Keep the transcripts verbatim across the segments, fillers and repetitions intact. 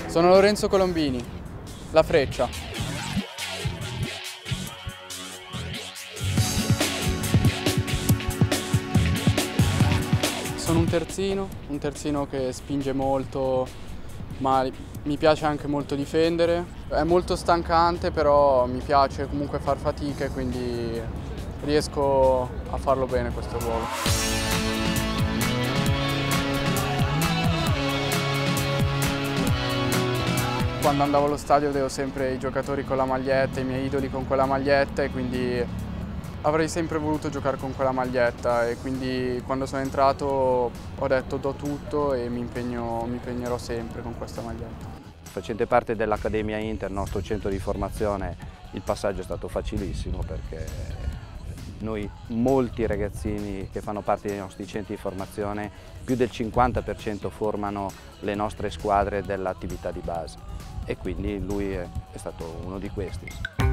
Sono Lorenzo Colombini, la Freccia. Sono un terzino, un terzino che spinge molto, ma mi piace anche molto difendere. È molto stancante, però mi piace comunque far fatica e quindi riesco a farlo bene questo ruolo. Quando andavo allo stadio vedevo sempre i giocatori con la maglietta, i miei idoli con quella maglietta e quindi avrei sempre voluto giocare con quella maglietta e quindi quando sono entrato ho detto do tutto e mi, impegno, mi impegnerò sempre con questa maglietta. Facente parte dell'Accademia Inter, nostro centro di formazione, il passaggio è stato facilissimo perché noi, molti ragazzini che fanno parte dei nostri centri di formazione, più del cinquanta per cento formano le nostre squadre dell'attività di base e quindi lui è, è stato uno di questi.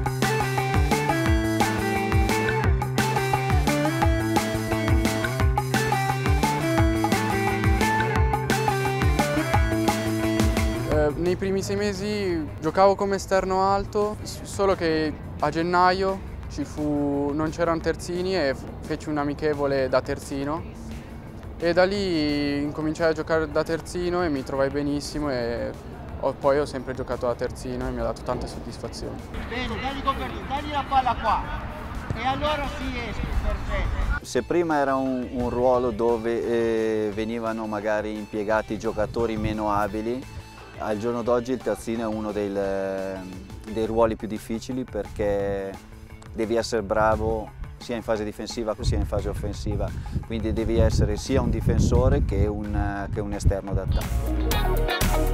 Eh, nei primi sei mesi giocavo come esterno alto, solo che a gennaio ci fu, non c'erano terzini e feci un amichevole da terzino e da lì incominciai a giocare da terzino e mi trovai benissimo e ho, poi ho sempre giocato da terzino e mi ha dato tante soddisfazioni. Bene, dagli coperto, dagli la palla qua e allora si esce, perfetto. Se prima era un, un ruolo dove eh, venivano magari impiegati giocatori meno abili, al giorno d'oggi il terzino è uno dei, dei ruoli più difficili perché devi essere bravo sia in fase difensiva sia in fase offensiva, quindi devi essere sia un difensore che un, che un esterno d'attacco.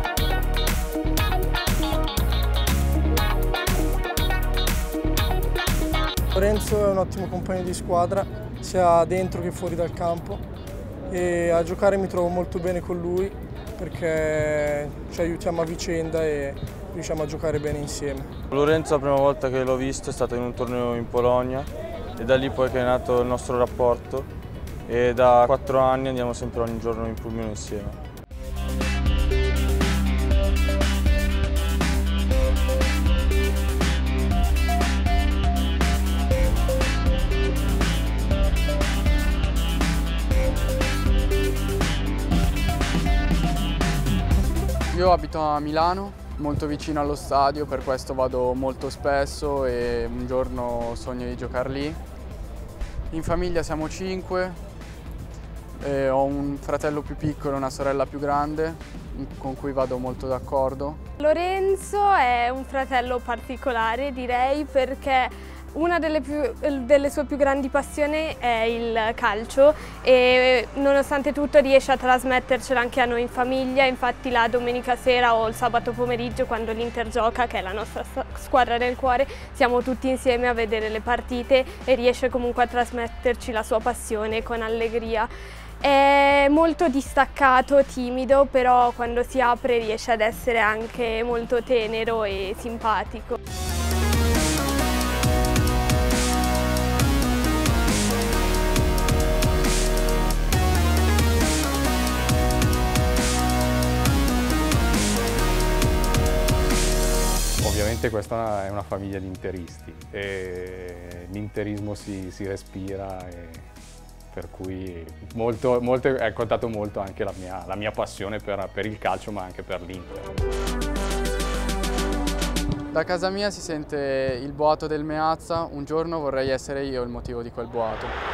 Lorenzo è un ottimo compagno di squadra, sia dentro che fuori dal campo e a giocare mi trovo molto bene con lui perché ci aiutiamo a vicenda e riusciamo a giocare bene insieme. Lorenzo la prima volta che l'ho visto è stato in un torneo in Polonia e da lì poi che è nato il nostro rapporto e da quattro anni andiamo sempre ogni giorno in pulmino insieme. Io abito a Milano, molto vicino allo stadio, per questo vado molto spesso e un giorno sogno di giocare lì. In famiglia siamo cinque, e ho un fratello più piccolo e una sorella più grande, con cui vado molto d'accordo. Lorenzo è un fratello particolare, direi, perché una delle, più, delle sue più grandi passioni è il calcio e nonostante tutto riesce a trasmettercela anche a noi in famiglia, infatti la domenica sera o il sabato pomeriggio quando l'Inter gioca, che è la nostra squadra del cuore, siamo tutti insieme a vedere le partite e riesce comunque a trasmetterci la sua passione con allegria. È molto distaccato, timido, però quando si apre riesce ad essere anche molto tenero e simpatico. Ovviamente questa è una famiglia di interisti e l'interismo si, si respira e per cui molto, molto, è contato molto anche la mia, la mia passione per, per il calcio ma anche per l'Inter. Da casa mia si sente il boato del Meazza, un giorno vorrei essere io il motivo di quel boato.